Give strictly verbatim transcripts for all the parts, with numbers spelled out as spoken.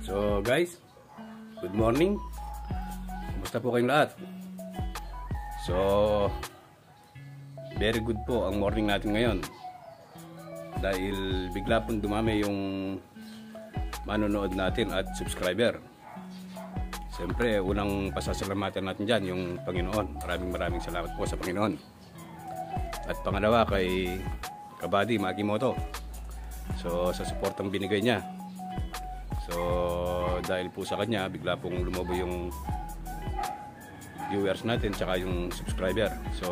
So guys, good morning. Kumusta po kayong lahat? So, very good po ang morning natin ngayon. Dahil bigla pong dumami yung manonood natin at subscriber. Siyempre, unang pasasalamatan natin dyan yung Panginoon. Maraming maraming salamat po sa Panginoon. At pangalawa kay Kabady Makimoto. So, sa suportang binigay niya. So, dahil po sa kanya, bigla pong lumobo yung viewers natin tsaka yung subscriber. So,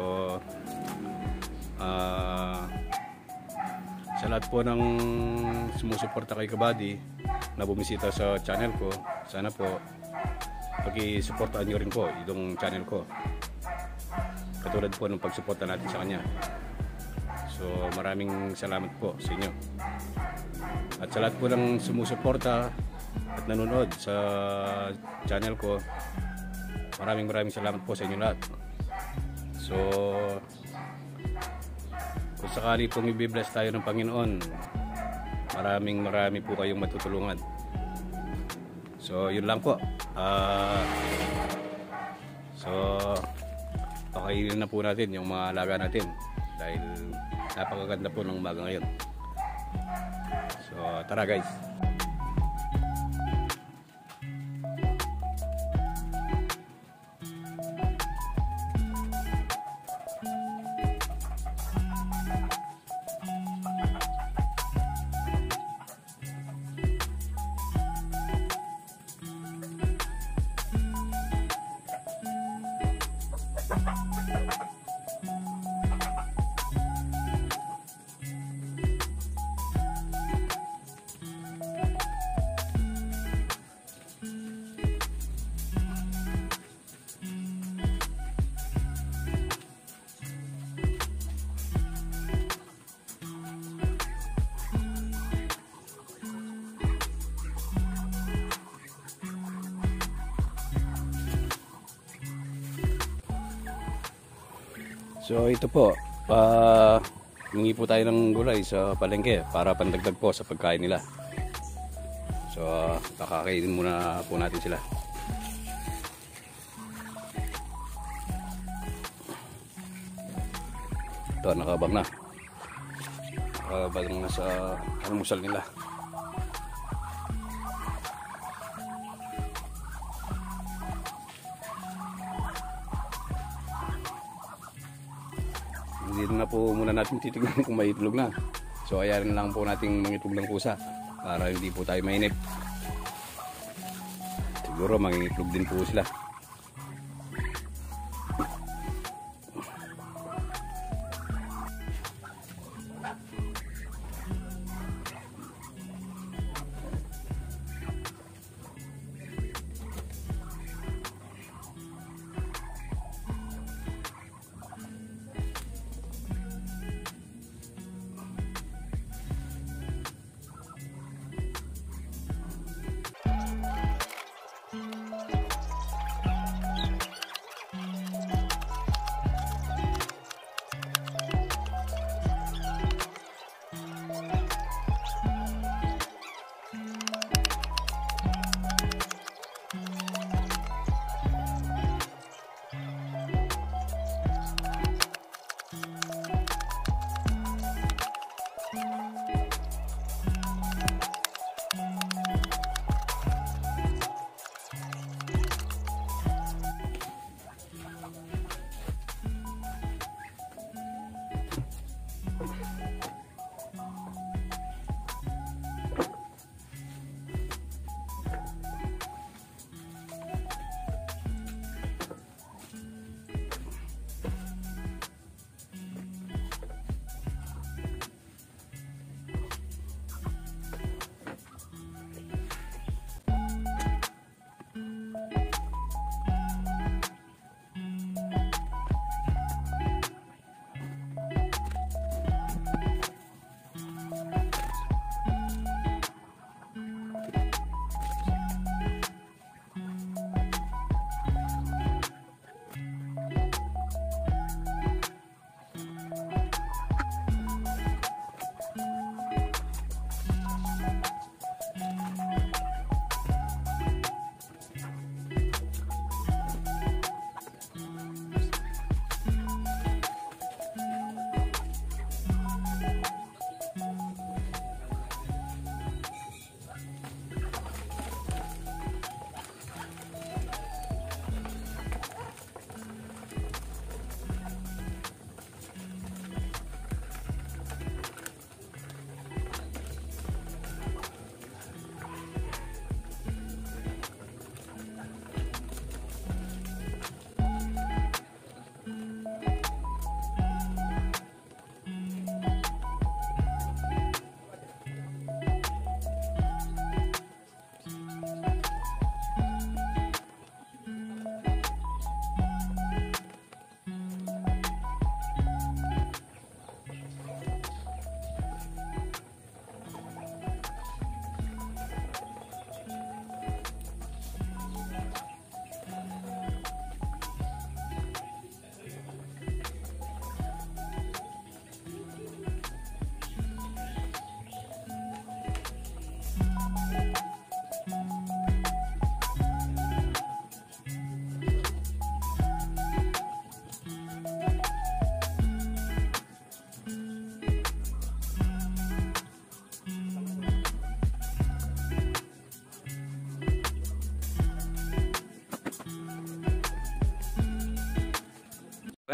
uh, sa lahat po ng sumusuporta kay Kabady na bumisita sa channel ko, sana po pag-i-supportaan nyo rin po itong channel ko. Katulad po ng pagsuporta natin sa kanya. So, maraming salamat po sa inyo. At sa lahat po ng sumusuporta at nanonood sa channel ko, maraming maraming salamat po sa inyo lahat. So, kung sakali pong i-bless tayo ng Panginoon, maraming marami po kayong matutulungan. So, yun lang po. Uh, so, pakainin na po natin yung mga alaga natin dahil napakaganda po ng umaga ngayon. So, tara guys. So ito po, uh, hingi po tayo ng gulay sa palengke para pandagdag po sa pagkain nila. So uh, pakakainin muna po natin sila. Ito, nakabang na. Nakabang na sa almusal nila. Hindi na po muna natin titignan kung may itlog na. So ayarin lang po nating mangitlog ng pusa para hindi po tayo mainip. Siguro mangingitlog din po sila.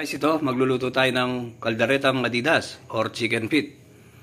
Guys, ito, magluluto tayo ng kalderetang Adidas or chicken feet.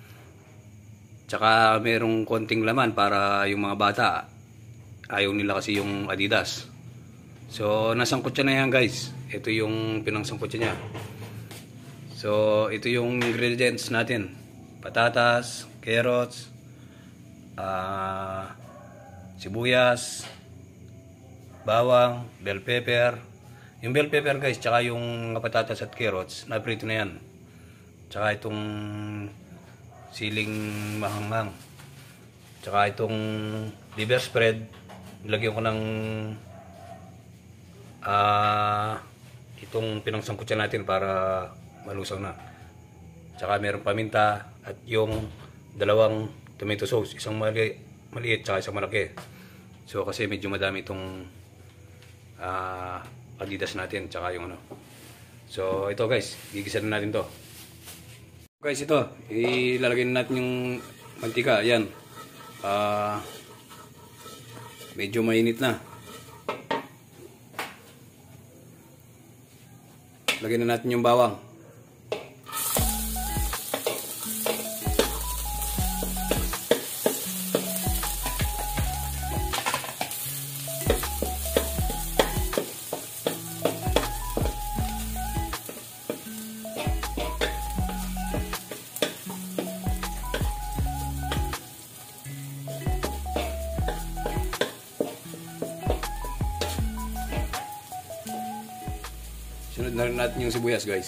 Tsaka merong konting laman para yung mga bata. Ayaw nila kasi yung Adidas. So, nasangkot siya na yan guys. Ito yung pinangsangkot niya. So, ito yung ingredients natin. Patatas, carrots, uh, sibuyas, bawang, bell pepper. Yung bell pepper guys, tsaka yung patatas at carrots, naprito na yan. Tsaka itong siling mahanghang. Tsaka itong liver spread, nilagyan ko ng uh, itong pinangsangkutsa natin para malusaw na. Tsaka meron paminta at yung dalawang tomato sauce, isang mali maliit tsaka isang malaki. So kasi medyo madami itong uh, Adidas natin tsaka yung ano. So ito guys, gigisa na natin to. Guys, ito ilalagay na natin yung mantika. Ayan, uh, medyo mainit na. Lagyan na natin yung bawang. Sunod na rin natin yung sibuyas guys.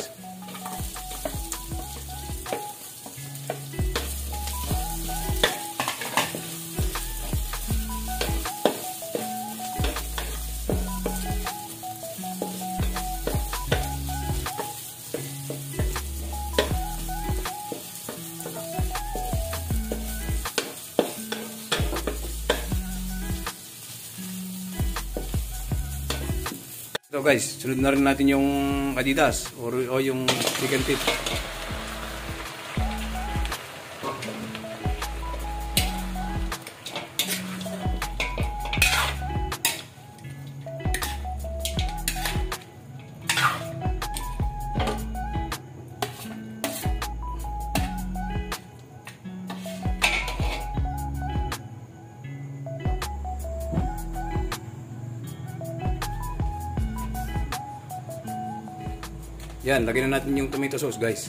So guys, sunod na rin natin yung Adidas or, o yung chicken feet. Yan, lagyan na natin yung tomato sauce guys.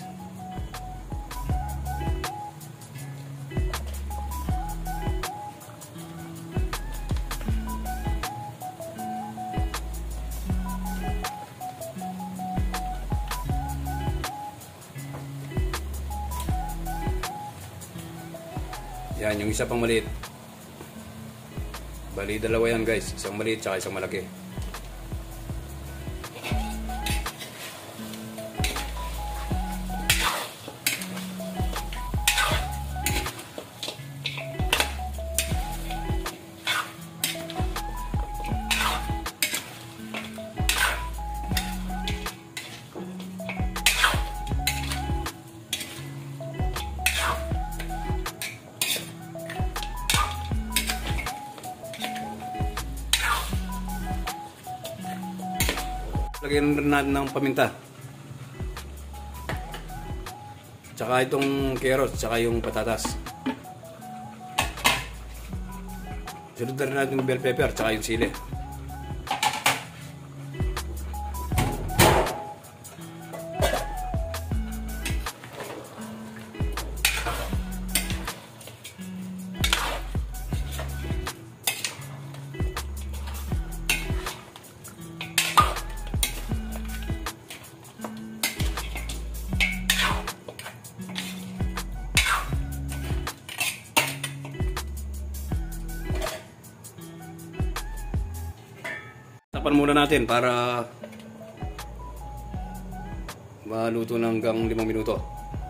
Yan, yung isa pang maliit. Bali, dalawa yan guys. Isang maliit tsaka isang malaki. Lagyan rin natin ng paminta. Tsaka itong carrots, tsaka yung patatas. Sunod na rin natin yung bell pepper, tsaka yung sili. Tapan muna natin para maluto ng hanggang limang minuto.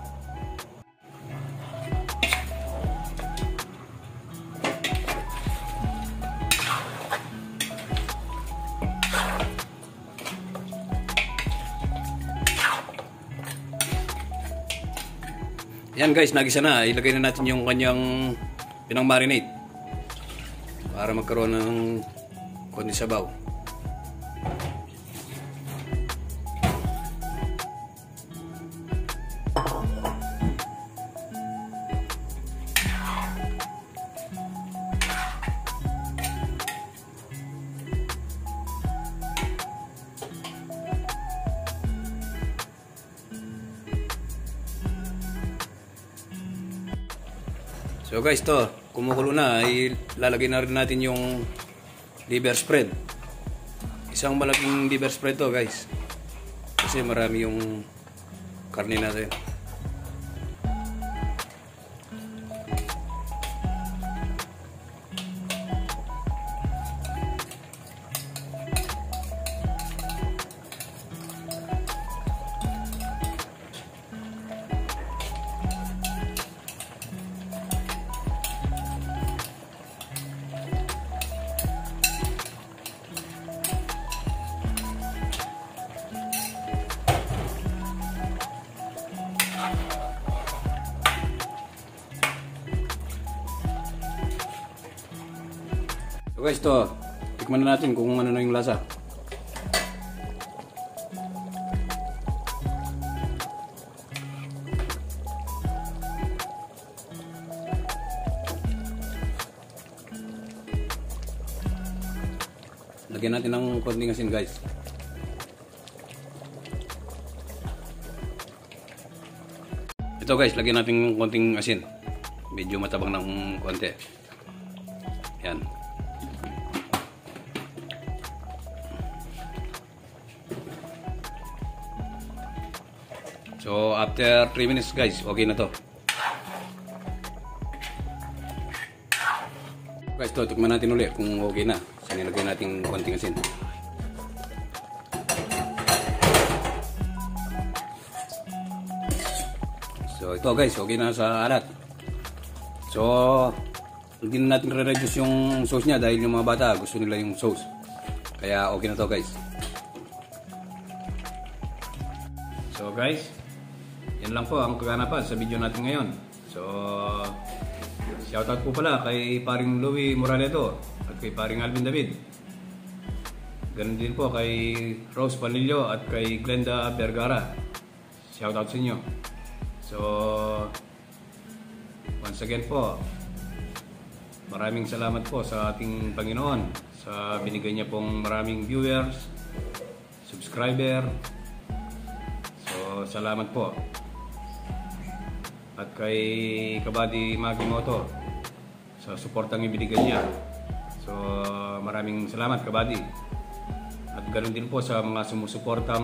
Yan guys, nagisa na. Ilagay na natin yung kanyang pinang-marinate para magkaroon ng konti sabaw. So guys, to kumukulo na, ilalagay na rin natin yung liver spread. Isang malaking liver spread to guys, kasi marami yung karne natin. So guys, to tikman na natin kung ano na yung lasa. Lagyan natin ng konting asin guys. Ito guys, lagyan natin ng konting asin. Medyo matabang ng konti. Yan. So after three minutes guys, okay na to. Guys, to tikman natin ulit kung okay na. So nilagay natin konting asin. So ito guys, okay na sa alat. So hindi na natin re-reduce yung sauce niya dahil yung mga bata gusto nila yung sauce. Kaya okay na to guys. So guys, yan lang po ang kaganapan sa video natin ngayon. So shoutout po pala kay paring Louie Moraledo at kay paring Alvin David. Ganun din po kay Rose Panilio at kay Glenda Vergara. Shoutout sa inyo. So once again po, maraming salamat po sa ating Panginoon sa binigay niya pong maraming viewers, subscriber. So salamat po. At kay Kabady Makimoto sa suportang ibinigay niya. So maraming salamat Kabady. At ganoon din po sa mga sumusuportang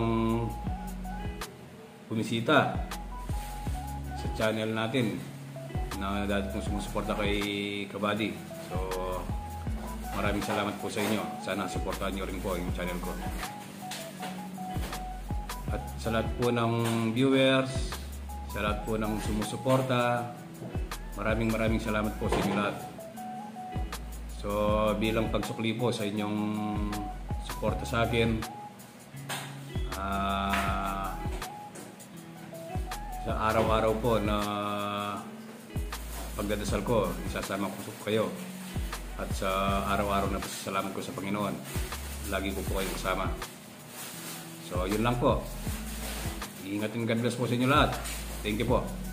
bumisita sa channel natin na dati pong sumusuporta kay Kabady. So maraming salamat po sa inyo. Sana suportahan niyo rin po yung channel ko. At sa lahat po ng viewers, sa lahat po ng sumusuporta, maraming maraming salamat po sa inyo lahat. So bilang pagsukli po sa inyong suporta sa akin, uh, sa araw-araw po na pagdadasal ko, isasama ko po kayo. At sa araw-araw na pasasalamat ko sa Panginoon, lagi ko po kayo kasama. So yun lang po. Ingat and God bless po sa inyo lahat. Thank you po.